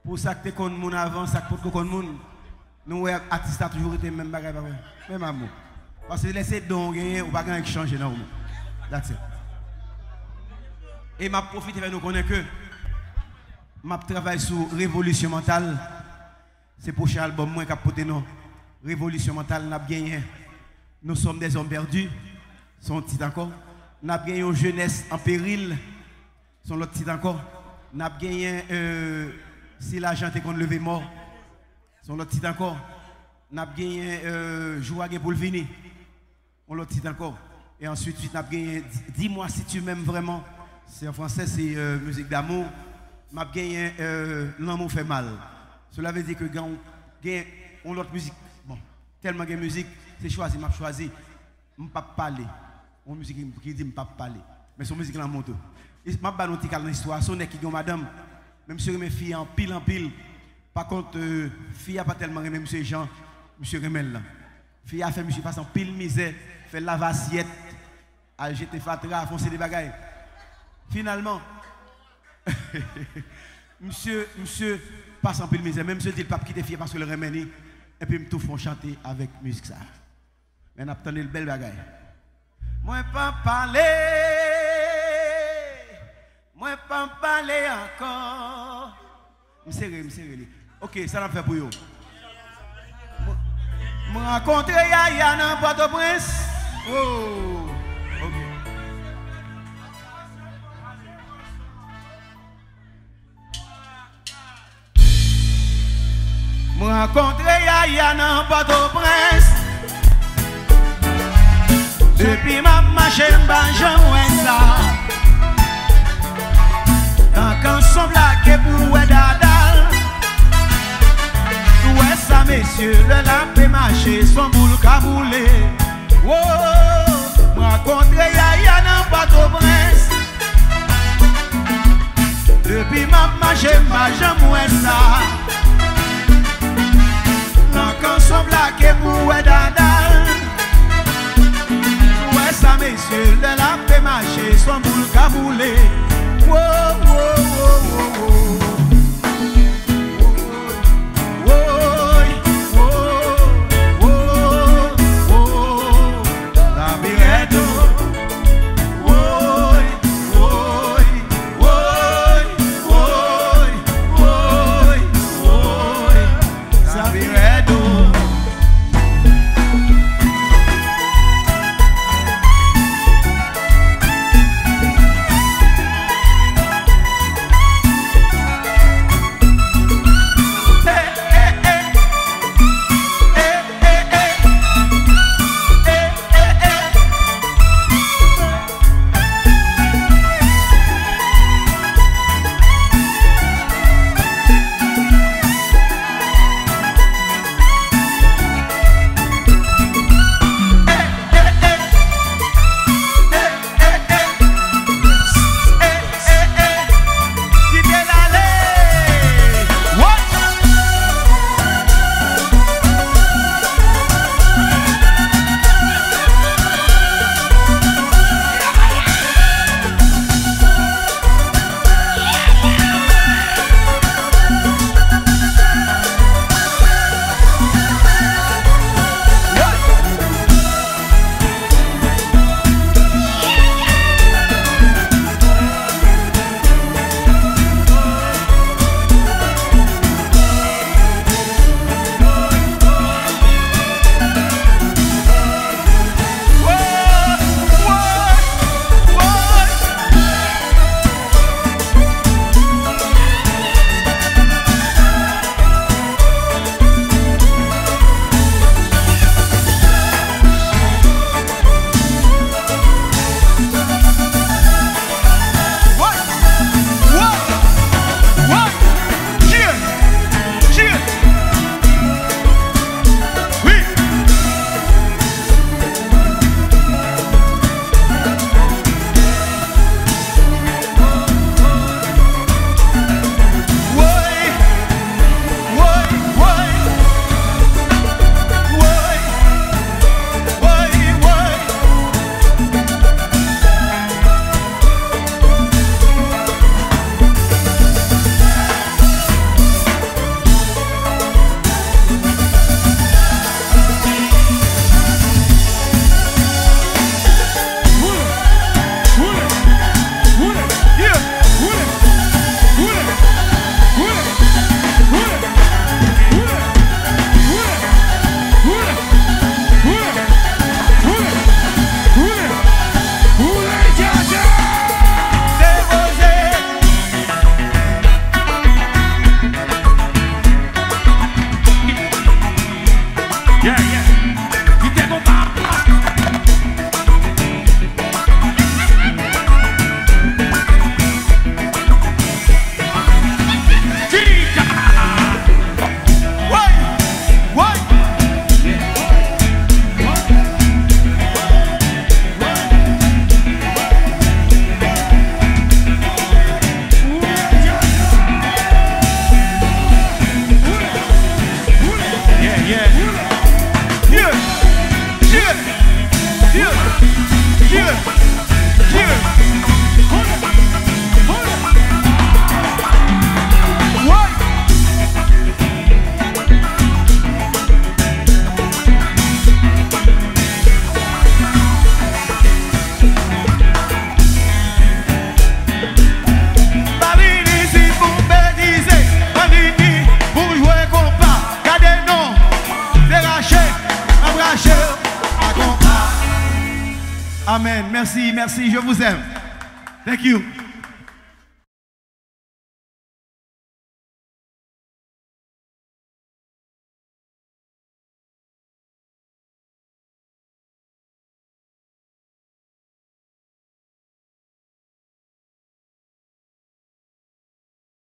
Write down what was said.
pour ça que tu connais mon avant, ça que tu connais mon. Nous, artistes, a toujours été même bagage, même amour. Parce que laisser donc gagner, ou pas gagner changer non. That's it. Et m'a profité de nous connaître que m'a travaille sur révolution mentale. C'est pour prochain album moi qui a porté non. Révolution mentale n'a gagné. Nous sommes des hommes perdus. Son titre encore. N'a gagné une jeunesse en péril. Son l'autre titre encore. N'a gagné si l'argent est qu'on levé mort. Son l'autre titre encore. N'a gagné jouer pour le venir. On l'autre titre encore. Et ensuite n'a gagné dis-moi si tu m'aimes vraiment. C'est en français, c'est musique d'amour. M'a gagné l'amour fait mal. Cela veut dire que quand on l'autre musique, bon, tellement de musique, c'est choisi, m'a choisi, m'a pas parler. On musique qui dit m'a pas parler. Mais son musique là monte. M'a pas noté dans l'histoire, son qui gon madame, même si mes filles en pile. Par contre, fille a pas tellement aimé monsieur Jean, monsieur Remel là. Fille a fait monsieur passe en pile misère, fait lave assiette, a jeter fatra, a foncer des bagailles. Finalement, monsieur passe en pile misère, même monsieur dit le pape qui était fier parce que le remède, et puis me tout font chanter avec musique ça. Mais on a obtenu le bel bagaille. Moi pas parler encore. Me ok, ça l'a fait pour vous. Me rencontrer Yaya dans Port-au-Prince. Oh, ok. Me rencontrer Yaya dans Port-au-Prince. Depuis ma marche, j'en ça. Tant qu'on s'en blague pour Edadal. Ouais ça messieurs, le lapé marché, son boule caboulé. Oh, me rencontrer Yaya dans Port-au-Prince. Depuis ma marche, j'en ça. Tant qu'on s'en blague pour Edadal. Ouais ça messieurs, le lapé marché, son boule caboulé. Oh, oh, oh, oh, oh. merci, merci, je vous aime. Thank you.